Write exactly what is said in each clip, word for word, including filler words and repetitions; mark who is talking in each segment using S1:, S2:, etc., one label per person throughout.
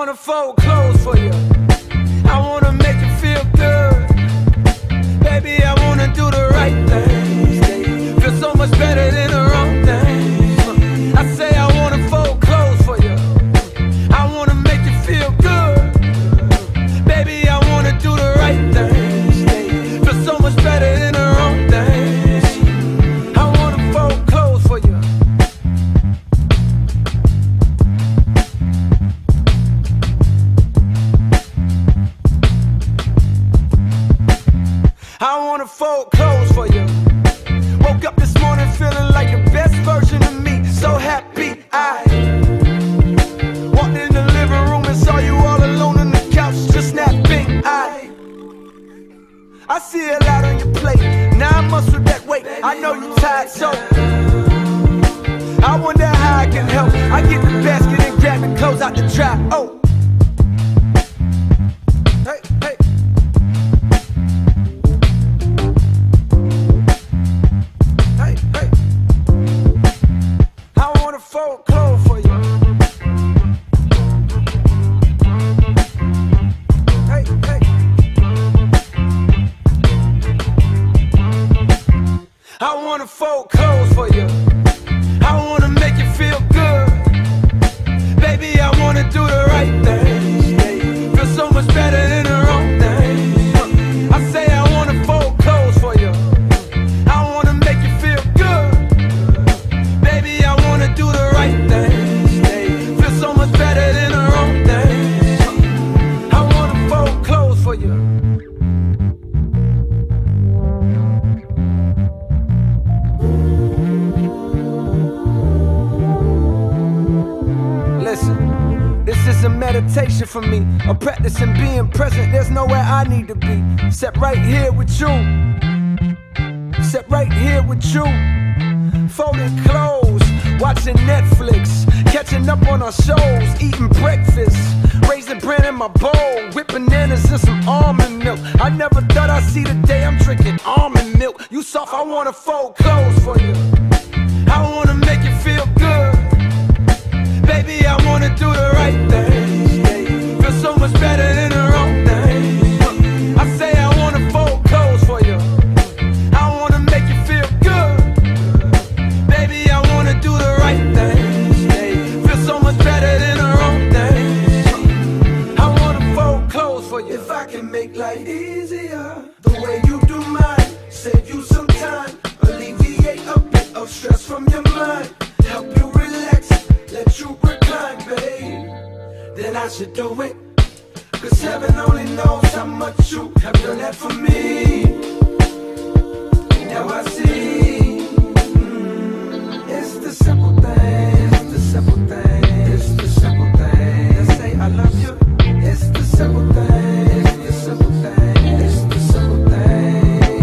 S1: wanna fold clothes for you. I wanna make you feel good. Baby, I wanna do the right thing. Feel so much better than the wrong thing. I say I wanna fold clothes for you. I wanna make you feel good. Baby, I wanna do the right thing. Feel so much better than the wrong thing. I wanna fold clothes for you. I wanna fold clothes for you. Woke up this morning feeling like the best version of me. So happy I walked in the living room and saw you all alone on the couch, just napping. I I see a lot on your plate. Now I muscle that weight. I know you tired, so I wonder how I can help. I get the basket and grab the clothes out the trap. Oh, hey, hey. Fold clothes for you. Hey, hey. I wanna fold clothes for you. I wanna make you feel good. Baby, I wanna do the right thing. Feel so much better than the wrong thing. I say I wanna fold clothes for you. I wanna make you feel good. Baby, I wanna do the right thing. Feel so much better than the wrong thing. I wanna fold clothes for you. Listen, this is a meditation for me, a practice in being present. There's nowhere I need to be, except right here with you. Except right here with you. Folding clothes, watching Netflix, catching up on our shows, eating breakfast, raising bran in my bowl, whip bananas and some almond milk. I never thought I'd see the day I'm drinking almond milk. You soft, I wanna fold clothes for you. I wanna make you feel good. Baby, I wanna do the right thing. Feel so much better than the wrong thing. I say I wanna fold clothes for you. I wanna make you feel good. Baby, I wanna do the right thing. Feel so much better than the wrong thing. I wanna fold clothes for you. If I can make life easier, the way you do mine, save you some time, alleviate a bit of stress from your mind, help you relax, let you recline, babe, then I should do it. Cause heaven only knows how much you have done that for me. Now I see, mm, it's the simple things, it's the simple things, it's the simple things that say I love you. It's the simple things, it's the simple things, it's the simple things.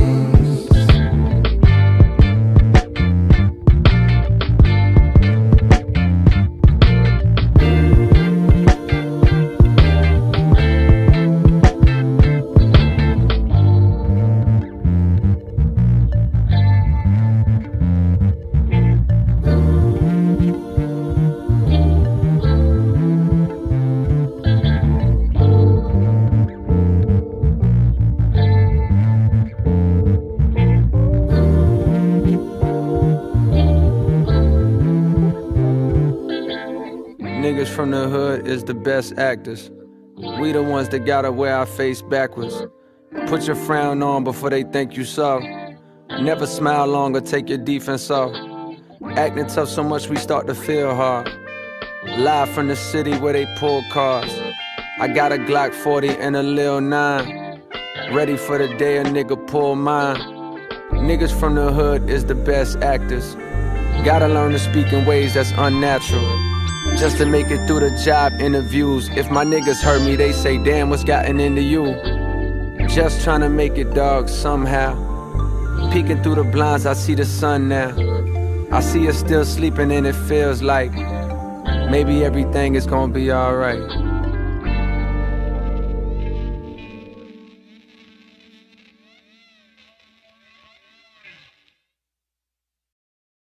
S1: Niggas from the hood is the best actors. We the ones that gotta wear our face backwards. Put your frown on before they think you soft. Never smile long or take your defense off. Acting tough so much we start to feel hard. Live from the city where they pull cars. I got a Glock forty and a Lil nine. Ready for the day a nigga pull mine. Niggas from the hood is the best actors. Gotta learn to speak in ways that's unnatural, just to make it through the job interviews. If my niggas heard me, they say, damn, what's gotten into you? Just trying to make it, dog, somehow. Peeking through the blinds, I see the sun now. I see her still sleeping and it feels like maybe everything is gonna be alright.